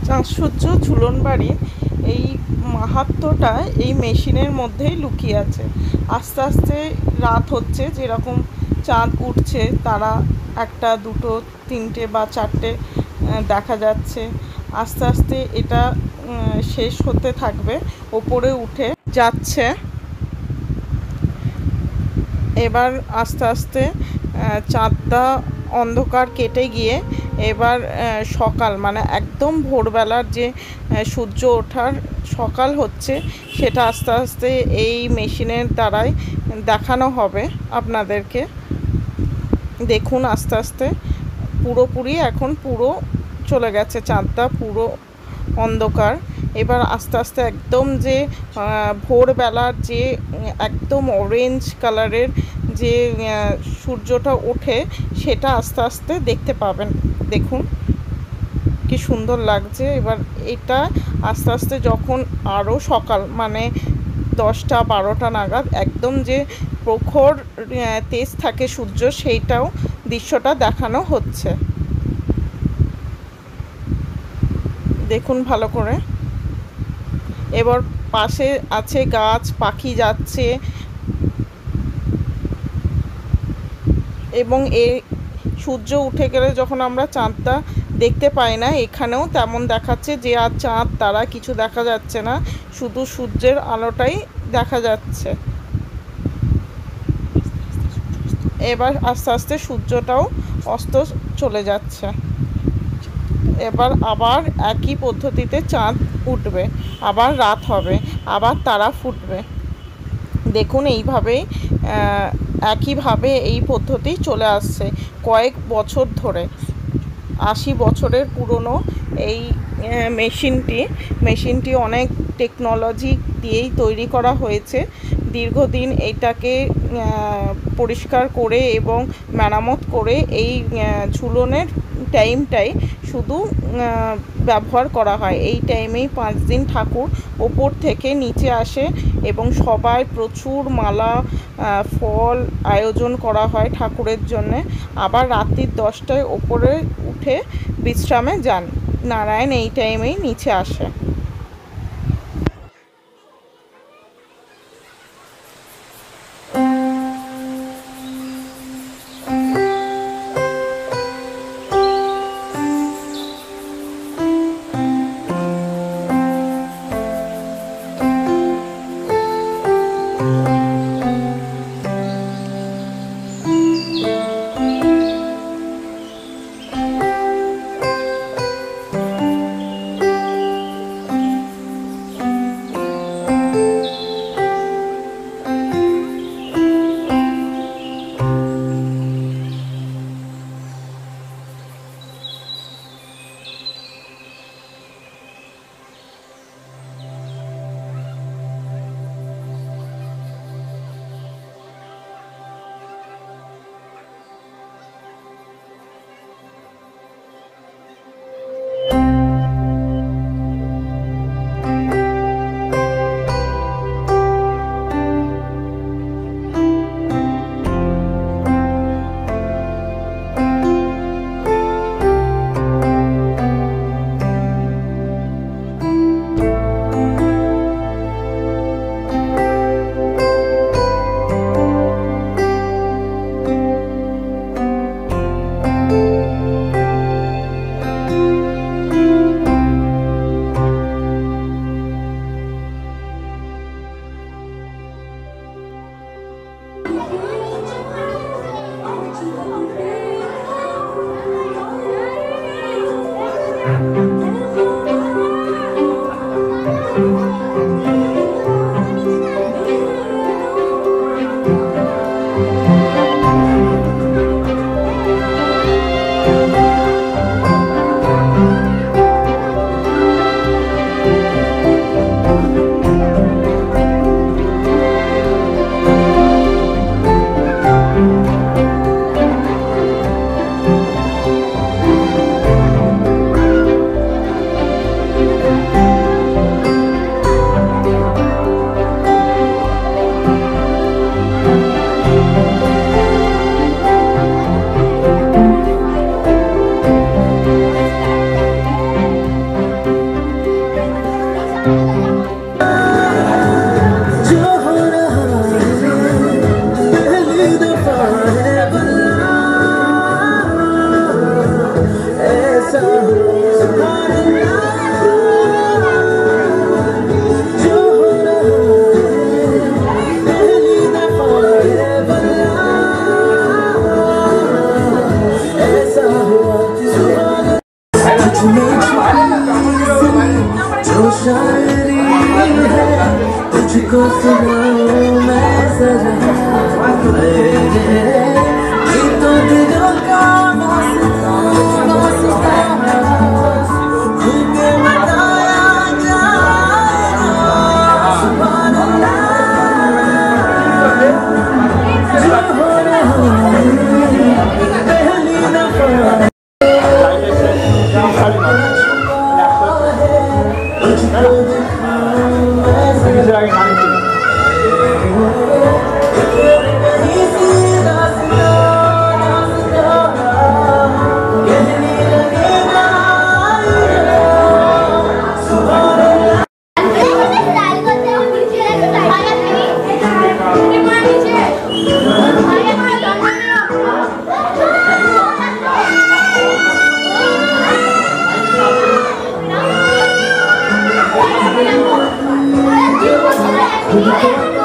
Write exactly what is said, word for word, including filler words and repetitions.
সূর্য ঝুলন বাড়ি এই মাহাত্ম্যটা এই মেশিনের মধ্যেই লুকিয়ে আছে। আস্তে আস্তে রাত হচ্ছে, যেরকম চাঁদ উঠছে, তারা একটা দুটো তিনটে বা চারটে দেখা যাচ্ছে। আস্তে আস্তে এটা শেষ হতে থাকবে, ওপরে উঠে যাচ্ছে। এবার আস্তে আস্তে চাঁদটা অন্ধকার কেটে গিয়ে এবার সকাল, মানে একদম ভোরবেলার যে সূর্য ওঠার সকাল হচ্ছে, সেটা আস্তে আস্তে এই মেশিনের দ্বারাই দেখানো হবে আপনাদেরকে। দেখুন আস্তে আস্তে পুরোপুরি এখন পুরো চলে গেছে, চাঁদটা পুরো অন্ধকার। এবার আস্তে আস্তে একদম যে ভোরবেলার যে একদম অরেঞ্জ কালারের যে সূর্যটা ওঠে, সেটা আস্তে আস্তে দেখতে পাবেন। দেখুন কি সুন্দর লাগছে। এবার এটা আস্তে আস্তে যখন আরও সকাল, মানে দশটা বারোটা নাগাদ একদম যে প্রখর তেজ থাকে সূর্য, সেইটাও দৃশ্যটা দেখানো হচ্ছে। দেখুন ভালো করে। এবার পাশে আছে গাছ, পাখি যাচ্ছে, এবং এই সূর্য উঠে গেলে যখন আমরা চাঁদটা দেখতে পাই না, এখানেও তেমন দেখাচ্ছে যে আর চাঁদ তারা কিছু দেখা যাচ্ছে না, শুধু সূর্যের আলোটাই দেখা যাচ্ছে। এবার আস্তে আস্তে সূর্যটাও অস্ত চলে যাচ্ছে। এবার আবার একই পদ্ধতিতে চাঁদ উঠবে, আবার রাত হবে, আবার তারা ফুটবে। দেখুন এইভাবেই একইভাবে এই পদ্ধতি চলে আসছে কয়েক বছর ধরে। আশি বছরের পুরনো এই মেশিনটি মেশিনটি অনেক টেকনোলজি দিয়েই তৈরি করা হয়েছে। দীর্ঘদিন এইটাকে পরিষ্কার করে এবং মেরামত করে এই ঝুলনের টাইমটাই শুধু ব্যবহার করা হয়। এই টাইমেই পাঁচ দিন ঠাকুর ওপর থেকে নিচে আসে এবং সবাই প্রচুর মালা ফল আয়োজন করা হয় ঠাকুরের জন্যে। আবার রাত্রির দশটায় ওপরে উঠে বিশ্রামে যান। নারায়ণ এই টাইমেই নিচে আসে। शायरी है तुझको सुनाऊं मैं जरा गीतों दिलों का वास्ता खुद बताया जाएगा सुभान अल्लाह जो हो रहा है पहली दफा Yeah.